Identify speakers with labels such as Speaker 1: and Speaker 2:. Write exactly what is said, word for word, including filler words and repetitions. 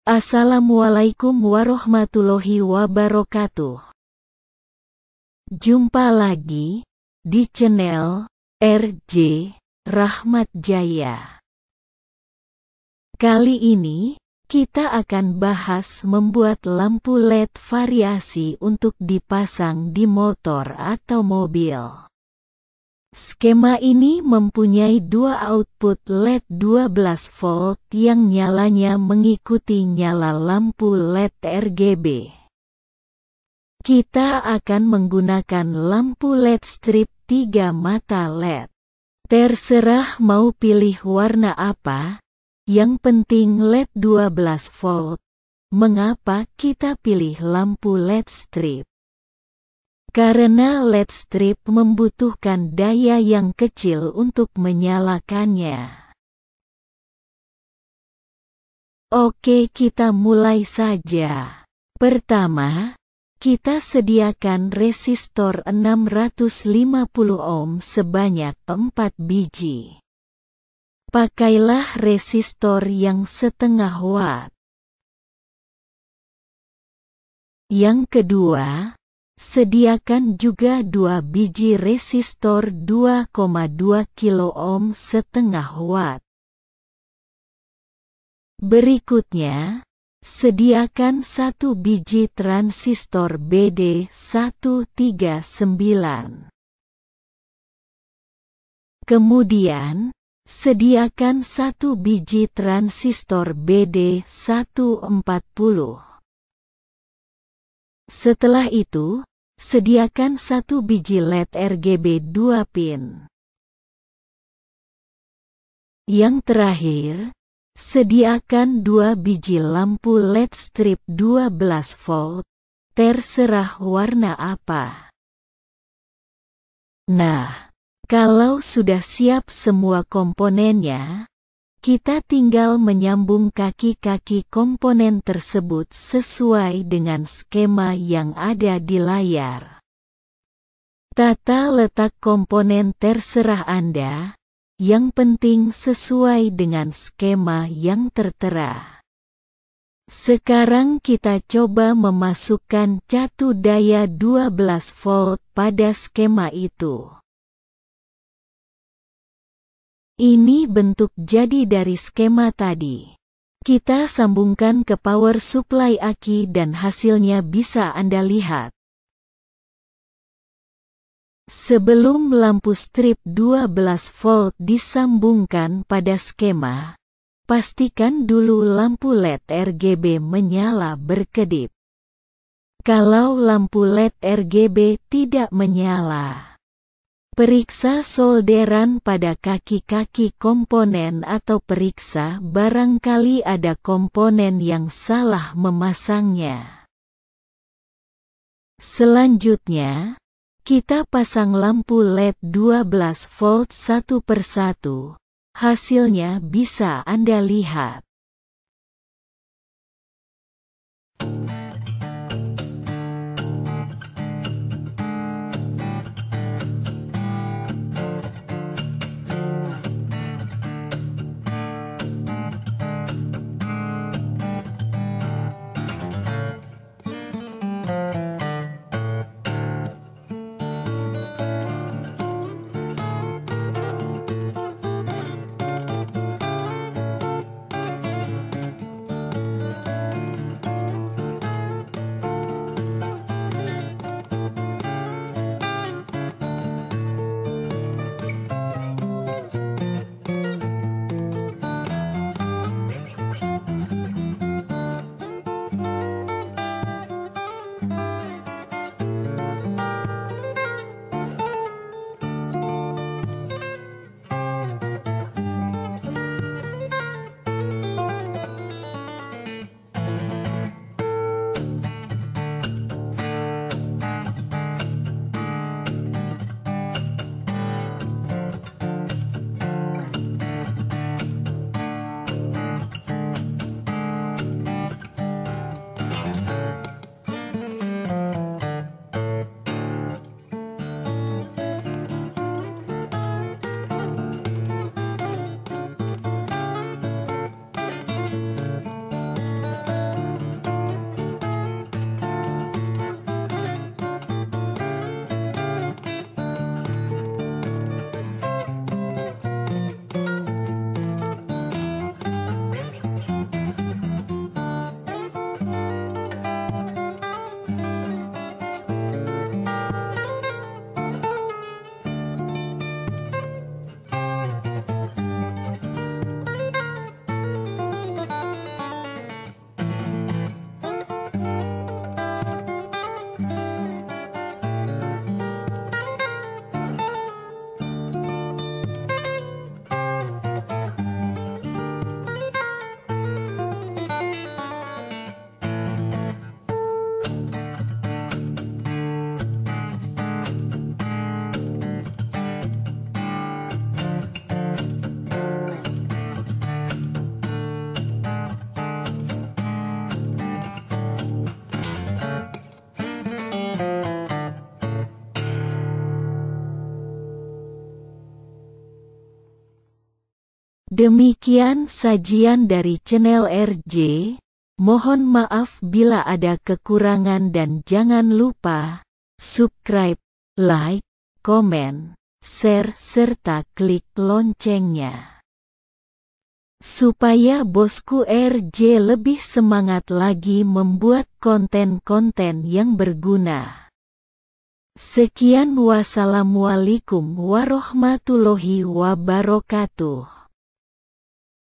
Speaker 1: Assalamualaikum warahmatullahi wabarakatuh. Jumpa lagi di channel R J Rahmat Jaya. Kali ini kita akan bahas membuat lampu L E D variasi untuk dipasang di motor atau mobil. Skema ini mempunyai dua output L E D dua belas volt yang nyalanya mengikuti nyala lampu L E D R G B. Kita akan menggunakan lampu L E D strip tiga mata L E D. Terserah mau pilih warna apa, yang penting L E D dua belas volt. Mengapa kita pilih lampu L E D strip? Karena L E D strip membutuhkan daya yang kecil untuk menyalakannya. Oke, kita mulai saja. Pertama, kita sediakan resistor enam ratus lima puluh ohm sebanyak empat biji. Pakailah resistor yang setengah watt. Yang kedua, sediakan juga dua biji resistor dua koma dua kilo ohm setengah watt. Berikutnya, sediakan satu biji transistor B D seratus tiga puluh sembilan. Kemudian, sediakan satu biji transistor B D seratus empat puluh. Setelah itu, sediakan satu biji L E D R G B dua pin. Yang terakhir, sediakan dua biji lampu L E D strip dua belas volt, terserah warna apa. Nah, kalau sudah siap semua komponennya, kita tinggal menyambung kaki-kaki komponen tersebut sesuai dengan skema yang ada di layar. Tata letak komponen terserah Anda, yang penting sesuai dengan skema yang tertera. Sekarang kita coba memasukkan catu daya dua belas volt pada skema itu. Ini bentuk jadi dari skema tadi. Kita sambungkan ke power supply aki dan hasilnya bisa Anda lihat. Sebelum lampu strip dua belas volt disambungkan pada skema, pastikan dulu lampu L E D R G B menyala berkedip. Kalau lampu L E D R G B tidak menyala, periksa solderan pada kaki-kaki komponen atau periksa barangkali ada komponen yang salah memasangnya. Selanjutnya, kita pasang lampu L E D dua belas volt satu persatu. Hasilnya bisa Anda lihat. Demikian sajian dari channel R J. Mohon maaf bila ada kekurangan dan jangan lupa subscribe, like, komen, share serta klik loncengnya. Supaya bosku R J lebih semangat lagi membuat konten-konten yang berguna. Sekian, wassalamualaikum warahmatullahi wabarakatuh.